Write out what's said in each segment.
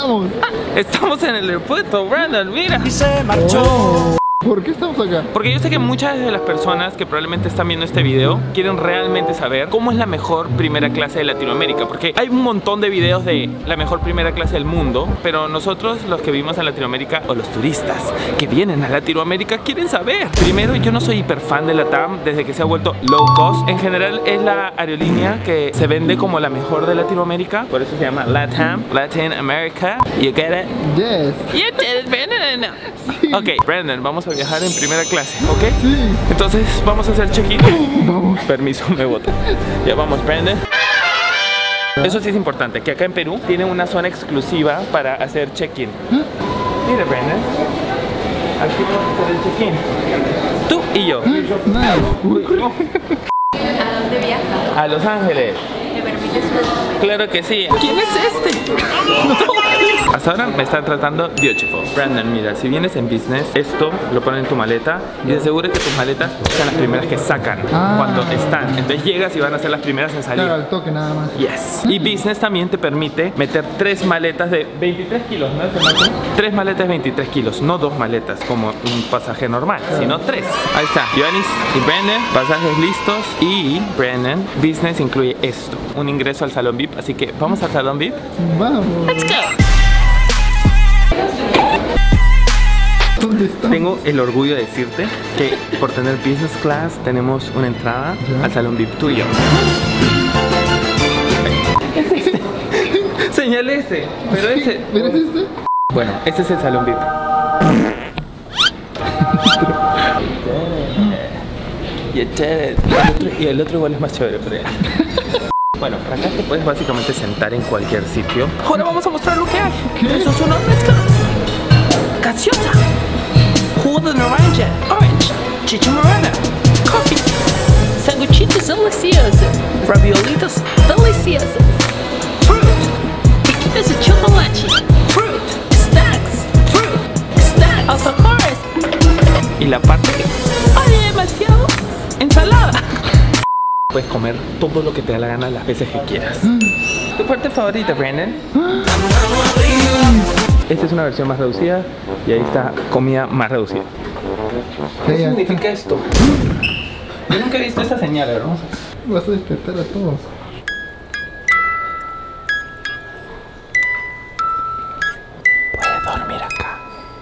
estamos? Estamos en el aeropuerto, Brandon, mira. Y se marchó. ¿Por qué estamos acá? Porque yo sé que muchas de las personas que probablemente están viendo este video quieren realmente saber cómo es la mejor primera clase de Latinoamérica. Porque hay un montón de videos de la mejor primera clase del mundo, pero nosotros, los que vivimos en Latinoamérica, o los turistas que vienen a Latinoamérica, quieren saber. Primero, yo no soy hiper fan de LATAM desde que se ha vuelto low cost. En general es la aerolínea que se vende como la mejor de Latinoamérica. Por eso se llama LATAM, Latin America. You get it? Yes. You get it, Brandon. Sí. Ok, Brandon, vamos a viajar en primera clase, ¿ok? Sí. Entonces vamos a hacer check-in. Vamos. Permiso, me boto. Ya vamos, Brandon. Eso sí es importante, que acá en Perú tienen una zona exclusiva para hacer check-in. Mira, Brandon. Aquí vamos a hacer el check-in. Tú y yo. Nice. ¿A dónde viajas? A Los Ángeles. ¿Me permites subir? Claro que sí. ¿Quién es este? Hasta ahora me están tratando beautiful. Brandon, mira, si vienes en business, esto lo ponen en tu maleta y te aseguro que tus maletas son las primeras que sacan cuando están. Entonces llegas y van a ser las primeras en salir. Claro, al toque nada más. Yes. Y business también te permite meter 3 maletas de 23 kilos, ¿no? 3 maletas de 23 kilos, no 2 maletas como un pasaje normal, sino 3. Ahí está, Ioannis y Brandon, pasajes listos. Y Brandon, business incluye esto, un ingreso al salón VIP, así que vamos al salón VIP. Vamos. Let's go. ¿Dónde estamos? Tengo el orgullo de decirte que por tener business class tenemos una entrada al salón VIP tuyo. ¿Qué es este? Señale ese, pero ese. ¿Pero es este? Bueno, este es el salón VIP. Y el otro igual es más chévere, pero ya. Bueno, para acá te puedes básicamente sentar en cualquier sitio. Ahora vamos a mostrar lo que hay. Eso es una mezcla. Gaseosa, jugo de naranja, orange, chicha morada, coffee, sanguchitos deliciosos, raviolitos deliciosos, fruit, piquitas de chocolate, fruit, snacks, alfajores. Y la parte que hay demasiado ensalada. Puedes comer todo lo que te da la gana las veces que quieras. ¿Tu parte favorita, Brandon? Esta es una versión más reducida y ahí está comida más reducida. ¿Qué significa esto? Yo nunca he visto esta señal, hermosa. Vas a despertar a todos. Puedes dormir acá.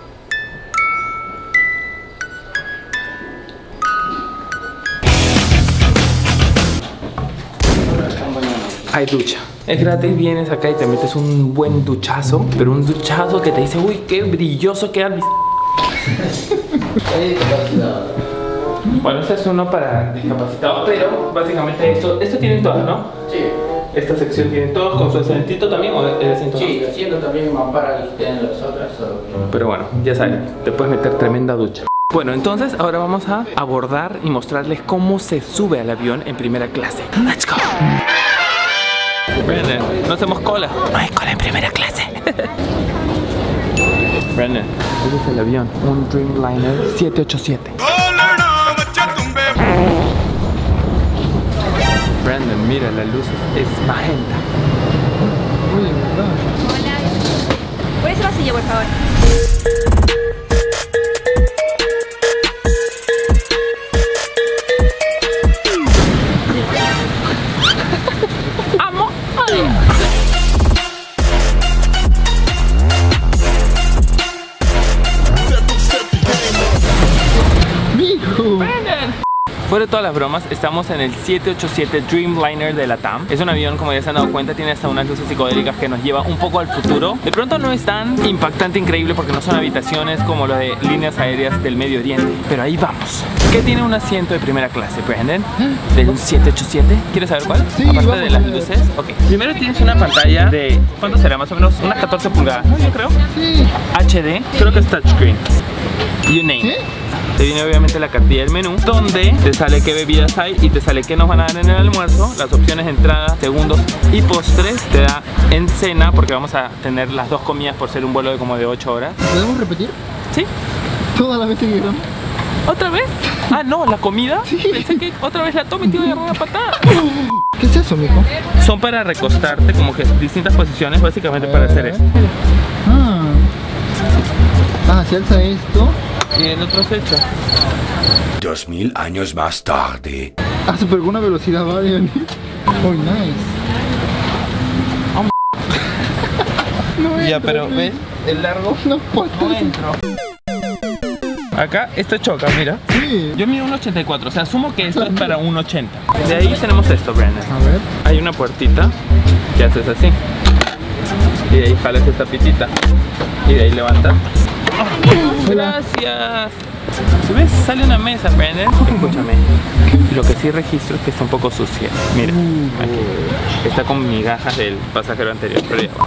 Hay ducha. Es gratis, vienes acá y te metes un buen duchazo, pero un duchazo que te dice, uy, qué brilloso queda el... Bueno, este es uno para discapacitados, pero básicamente esto tienen todas, ¿no? Sí. Esta sección tiene todos con su asientito también, o el asiento no? Sí, haciendo también más para que estén las otras. Pero bueno, ya saben, te puedes meter tremenda ducha. Bueno, entonces ahora vamos a abordar y mostrarles cómo se sube al avión en primera clase. Let's go. Brandon, no hacemos cola. No hay cola en primera clase. Brandon, ese es el avión, un Dreamliner 787. Brandon, mira, la luz es magenta. Oye, ¿verdad? Hola. ¿Puedes ir a la silla, por favor? ¡Amo! ¡Mijo! Fuera de todas las bromas, estamos en el 787 Dreamliner de LATAM. Es un avión, como ya se han dado cuenta, tiene hasta unas luces psicodélicas que nos lleva un poco al futuro. De pronto no es tan impactante, increíble, porque no son habitaciones como lo de líneas aéreas del Medio Oriente. Pero ahí vamos. ¿Qué tiene un asiento de primera clase, Brandon? ¿De un 787? ¿Quieres saber cuál? Sí, aparte vamos de las a ver. luces. Ok. Primero tienes una pantalla de... ¿cuánto será? Más o menos unas 14 pulgadas, ¿no? Yo creo. Sí. HD. Creo que es touchscreen. You name. ¿Qué? Te viene obviamente la cartilla del menú, donde te sale qué bebidas hay y te sale qué nos van a dar en el almuerzo, las opciones de entrada, segundos y postres. Te da en cena, porque vamos a tener las dos comidas por ser un vuelo de como de 8 horas. ¿Podemos repetir? ¿Sí? Todas las veces que queramos. ¿Otra vez? Ah, no, la comida. Pensé que otra vez la toma y te iba a agarrar una patada. ¿Qué es eso, mijo? Son para recostarte, como que distintas posiciones, básicamente para hacer esto. Se alza esto. Y el otro se echa. 2000 años más tarde. Pero con una velocidad variable. Oh, nice. No Ya, entro, pero ¿sí? ¿ves? El largo No puedo. no entro. Acá esto choca, mira. Sí. Yo mido 1,84, o sea, asumo que esto es para 1,80. De ahí tenemos esto, Brandon. A ver. Hay una puertita que haces así. Y de ahí jalas esta pitita. Y de ahí levantas. Gracias. ¿Ves? Sale una mesa, Brandon. Escúchame. Lo que sí registro es que está un poco sucia. Mira, aquí. Está con migajas del pasajero anterior. Pero ya va.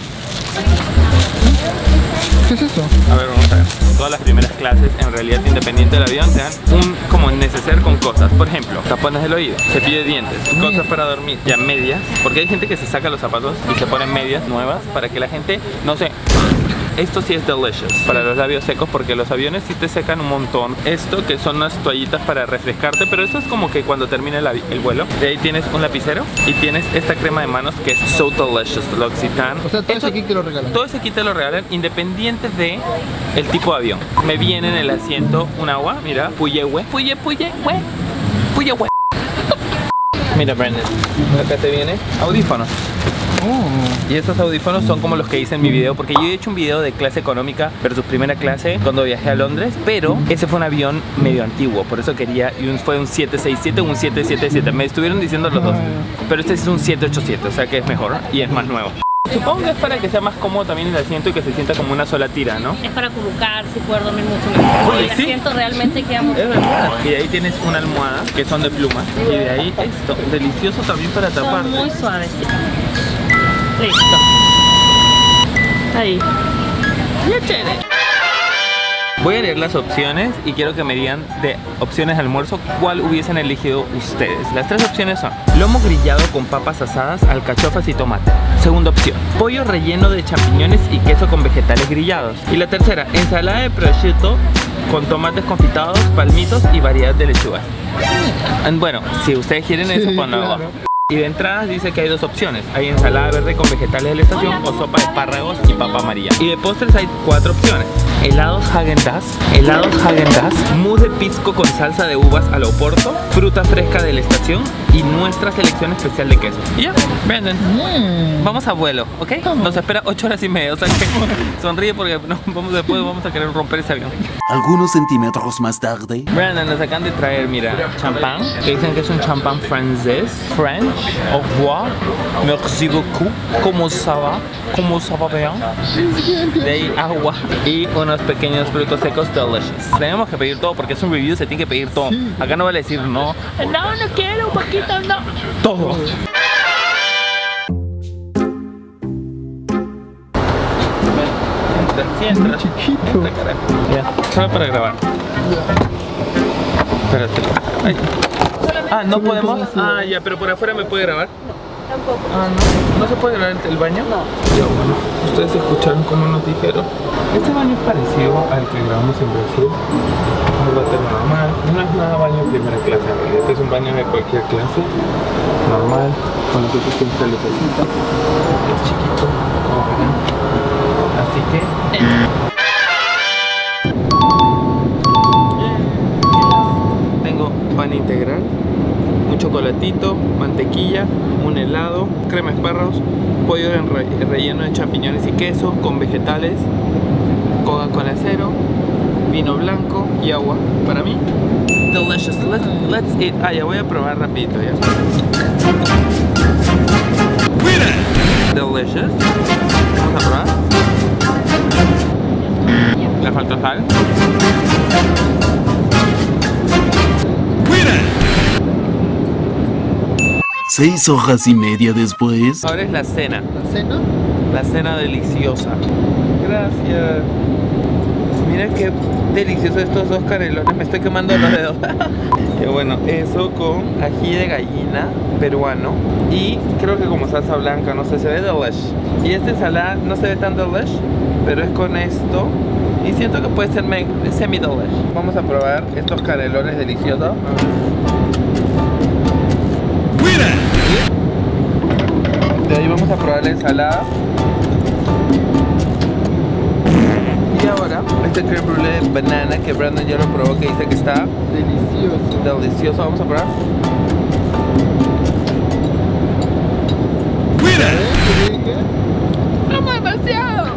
¿Qué es eso? A ver, vamos a ver. Todas las primeras clases, en realidad, independiente del avión, te dan un como neceser con cosas. Por ejemplo, tapones del oído, cepillo de dientes, cosas para dormir, ya medias. Porque hay gente que se saca los zapatos y se ponen medias nuevas para que la gente no se... Esto sí es delicious para los labios secos, porque los aviones sí te secan un montón. Esto que son unas toallitas para refrescarte, pero eso es como que cuando termine el vuelo. De ahí tienes un lapicero y tienes esta crema de manos que es so delicious, L'Occitane. O sea, todo eso aquí te lo regalan. Todo ese aquí te lo regalan independiente de el tipo de avión. Me viene en el asiento un agua, mira, puyehue. Mira, Brandon, acá te viene audífonos. Y estos audífonos son como los que hice en mi video, porque yo he hecho un video de clase económica versus primera clase cuando viajé a Londres, pero ese fue un avión medio antiguo, por eso quería, y fue un 767 o un 777, me estuvieron diciendo los dos, pero este es un 787, o sea que es mejor y es más nuevo. Supongo que es para que sea más cómodo también el asiento y que se sienta como una sola tira, ¿no? Es para acurrucarse y poder dormir mucho mejor. Oye, El ¿sí? asiento realmente queda mucho Es verdad. Y de ahí tienes una almohada que son de pluma. Y de ahí esto, delicioso también para taparte. muy suavecito. Listo. Ahí. Ya chévere. Voy a leer las opciones y quiero que me digan de opciones de almuerzo cuál hubiesen elegido ustedes. Las tres opciones son lomo grillado con papas asadas, alcachofas y tomate. Segunda opción, pollo relleno de champiñones y queso con vegetales grillados. Y la tercera, ensalada de prosciutto con tomates confitados, palmitos y variedad de lechugas. Bueno, si ustedes quieren eso, Sí, ponlo abajo. claro. Y de entradas dice que hay dos opciones. Hay ensalada verde con vegetales de la estación o sopa de espárragos y papa amarilla. Y de postres hay cuatro opciones. Helados Häagen-Dazs, mousse de pisco con salsa de uvas al oporto, fruta fresca de la estación y nuestra selección especial de queso. Y ya, Brandon, vamos a vuelo, ¿ok? Nos espera 8 horas y media, o sea que sonríe porque después vamos a querer romper ese avión. Algunos centímetros más tarde. Brandon, nos acaban de traer, mira, champán, que dicen que es un champán francés, French, au revoir, merci beaucoup, ¿cómo ça va? ¿Cómo ça va bien? De ahí agua y unos pequeños frutos secos delicious. Tenemos que pedir todo porque es un review, se tiene que pedir todo. Acá no vale decir no. No, no quiero un poquito, no. Todo. Entra. Chiquito. Entra, carajo. Ya, solo para grabar. Espérate. Ay. Ah, no podemos. Ah, ya, pero por afuera me puede grabar. Tampoco. Ah, no. ¿No se puede grabar el baño? No. Ya, bueno. Ustedes escucharon cómo nos dijeron. Este baño es parecido al que grabamos en Brasil. Un váter normal. No es nada baño de primera clase, en realidad. Este es un baño de cualquier clase. Normal. Con lo que se siempre lucecita. Es chiquito. Como ven. Así que. Tengo pan integral, un chocolatito, mantequilla, un helado, crema de espárragos, pollo relleno de champiñones y queso con vegetales, Coca-Cola cero, vino blanco y agua. Para mí, delicious. Let's eat. Ah, ya voy a probar rapidito ya. Delicious. Vamos a probar. Le falta sal. 6 horas y media después. Ahora es la cena. ¿La cena? La cena deliciosa. Gracias. Mira qué deliciosos estos dos canelones. Me estoy quemando los dedos. Y bueno, eso con ají de gallina peruano. Y creo que como salsa blanca, no sé, se ve delish. Y esta ensalada no se ve tan delish, pero es con esto Y siento que puede ser semi-delish. Vamos a probar estos canelones deliciosos. De ahí vamos a probar la ensalada. Y ahora, este creme brulee de banana que Brandon ya lo probó, que dice que está delicioso. Vamos a probar. ¡Vamos demasiado!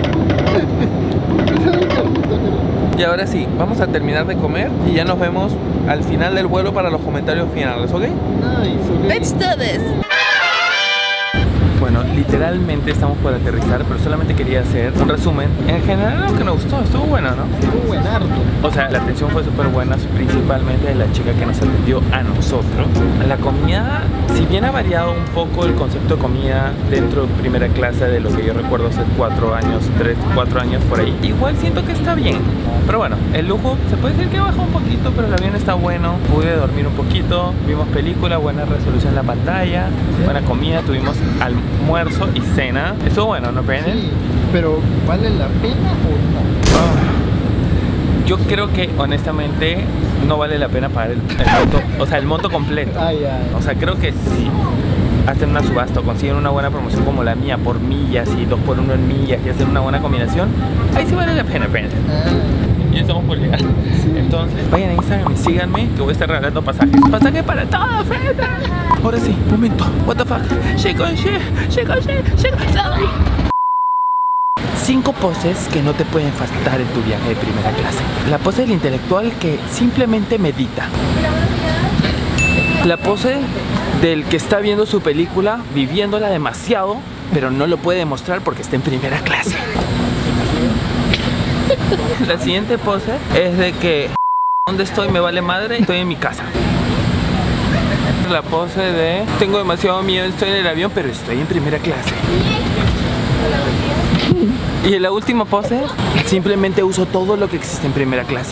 Y ahora sí, vamos a terminar de comer y ya nos vemos al final del vuelo para los comentarios finales, ¿ok? Let's do this. Bueno, literalmente estamos por aterrizar, pero solamente quería hacer un resumen. En general lo que nos gustó, estuvo bueno, ¿no? Estuvo buenardo. O sea, la atención fue súper buena, principalmente de la chica que nos atendió a nosotros. La comida, si bien ha variado un poco el concepto de comida dentro de primera clase de lo que yo recuerdo hace 4 años, 3, 4 años por ahí, igual siento que está bien. Pero bueno, el lujo se puede decir que baja un poquito, pero el avión está bueno. Pude dormir un poquito, vimos película, buena resolución en la pantalla, buena comida, tuvimos almuerzo y cena. Estuvo bueno, ¿no, Brandon? Sí, pero ¿vale la pena o no? Yo creo que honestamente no vale la pena pagar el monto, o sea, el monto completo. Ay. O sea, creo que si hacen una subasta o consiguen una buena promoción como la mía por millas y 2x1 en millas y hacen una buena combinación, ahí sí vale la pena, Brandon. Ya estamos por llegar. Entonces, vayan a Instagram y síganme que voy a estar regalando pasajes. Pasaje para todos, Brandon. Ahora sí, momento. What the fuck? Shake on shit. 5 poses que no te pueden faltar en tu viaje de primera clase. La pose del intelectual que simplemente medita. La pose del que está viendo su película, viviéndola demasiado, pero no lo puede demostrar porque está en primera clase. La siguiente pose es de que ¿dónde estoy? Me vale madre, estoy en mi casa. La pose de tengo demasiado miedo, estoy en el avión, pero estoy en primera clase. Y en la última pose, simplemente uso todo lo que existe en primera clase.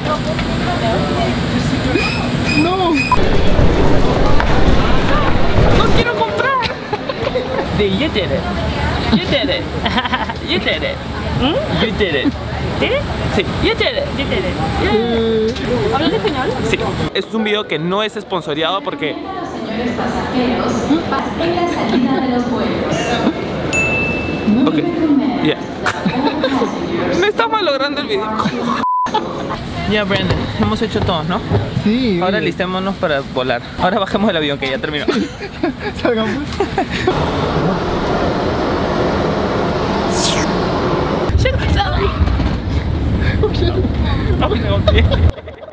¡No! ¡No quiero comprar! You did it. You did it. You did it. You did it. Did it? Sí. You did it. You did it. Yeah. ¿Hablas español? Sí. Es un video que no es sponsoreado porque... Ok, ya. Me está malogrando el video. Ya, Brandon, hemos hecho todo, ¿no? Sí. Ahora oye. listémonos para volar. Ahora bajemos del avión que ya terminó. Salgamos. Ok.